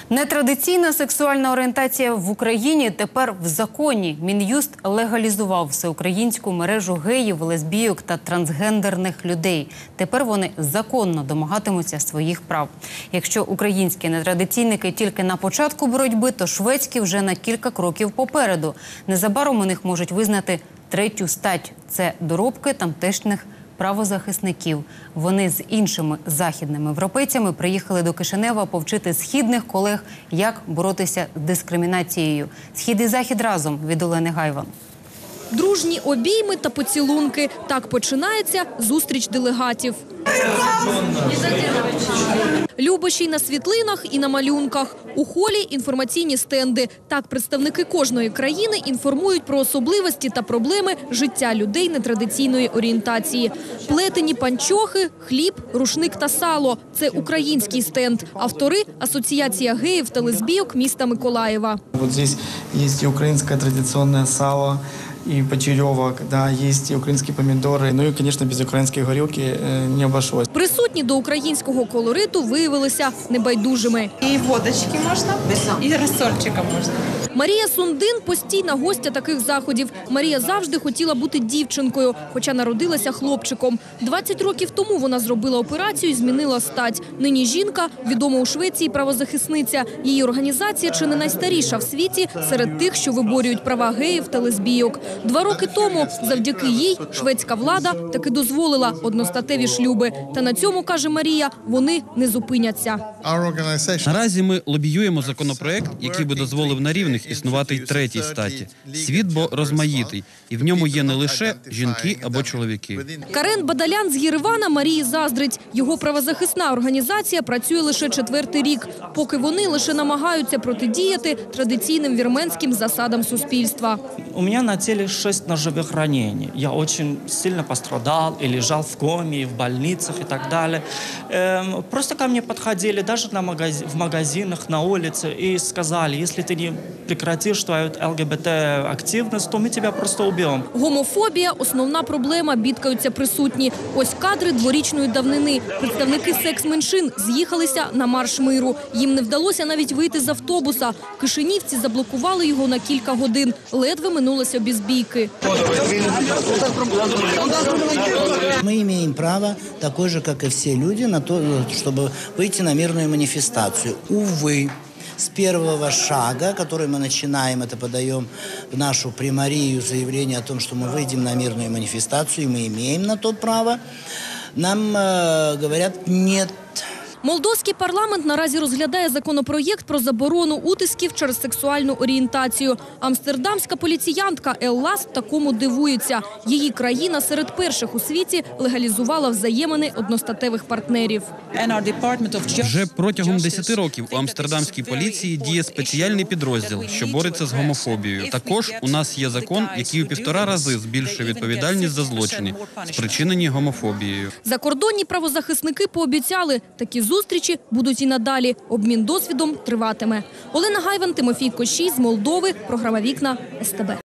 Нетрадиційна сексуальна орієнтація в Україні тепер в законі. Мін'юст легалізував всеукраїнську мережу геїв, лесбійок та трансгендерних людей. Тепер вони законно домагатимуться своїх прав. Якщо українські нетрадиційники тільки на початку боротьби, то шведські вже на кілька кроків попереду. Незабаром у них можуть визнати третю стать – це доробки тамтешніх правозахисників. Вони з іншими західними європейцями приїхали до Кишинева повчити східних колег, як боротися з дискримінацією. Схід і захід разом від Олени Гайван. Дружні обійми та поцілунки. Так починається зустріч делегатів. Любощі й на світлинах, і на малюнках. У холі інформаційні стенди. Так представники кожної країни інформують про особливості та проблеми життя людей нетрадиційної орієнтації. Плетені панчохи, хліб, рушник та сало – це український стенд. Автори – Асоціація геїв та лесбійок міста Миколаєва. Вот здесь есть и украинское традиционное сало, и почеревок, да, есть и украинские помидоры. Ну и, конечно, без украинской горілки не обошлось. Присутні до українського колориту виявилися небайдужими. І водочки можна, і розсольчика можна. Марія Сундин – постійна гостя таких заходів. Марія завжди хотіла бути дівчинкою, хоча народилася хлопчиком. 20 років тому вона зробила операцію і змінила стать. Нині жінка – відома у Швеції правозахисниця. Її організація чи не найстаріша в світі серед тих, що виборюють права геїв та лесбійок. 2 роки тому завдяки їй шведська влада таки дозволила одностатеві шлюби. Та на цьому, каже Марія, вони не зупиняться. Наразі ми лобіюємо законопроект, який би дозволив на рівних існувати й третій статі. Світ бо розмаїтий, і в ньому є не лише жінки або чоловіки. Карен Бадалян з Єревана Марії заздрить. Його правозахисна організація працює лише 4-й рік, поки вони лише намагаються протидіяти традиційним вірменським засадам суспільства. У меня на теле 6 ножевых ранений. Я очень сильно пострадал и лежал в коме, и в больницах и так далее. Просто ко мне подходили даже в магазинах, на улице и сказали, если ты не прекратишь твою ЛГБТ-активность, то мы тебя просто убьем. Гомофобія – основна проблема, бідкаються присутні. Ось кадри дворічної давнини. Представники секс-меншин з'їхалися на марш миру. Їм не вдалося навіть вийти з автобуса. Кишинівці заблокували його на кілька годин. Ледве минулося без бійки. Мы имеем право, такое же, как и все люди, на то, чтобы выйти на мирную манифестацию. Увы, с первого шага, который мы начинаем, это подаем в нашу примарию заявление о том, что мы выйдем на мирную манифестацию, и мы имеем на то право, нам говорят «нет». Молдовський парламент наразі розглядає законопроєкт про заборону утисків через сексуальну орієнтацію. Амстердамська поліціянтка Еллас такому дивується. Її країна серед перших у світі легалізувала взаємини одностатевих партнерів. Вже протягом 10 років у амстердамській поліції діє спеціальний підрозділ, що бореться з гомофобією. Також у нас є закон, який у 1,5 рази збільшує відповідальність за злочини, спричинені гомофобією. Закордонні правозахисники пообіцяли, такі зустрічі будуть і надалі. Обмін досвідом триватиме. Олена Гайван, Тимофій Кощій з Молдови. Програма «Вікна» СТБ.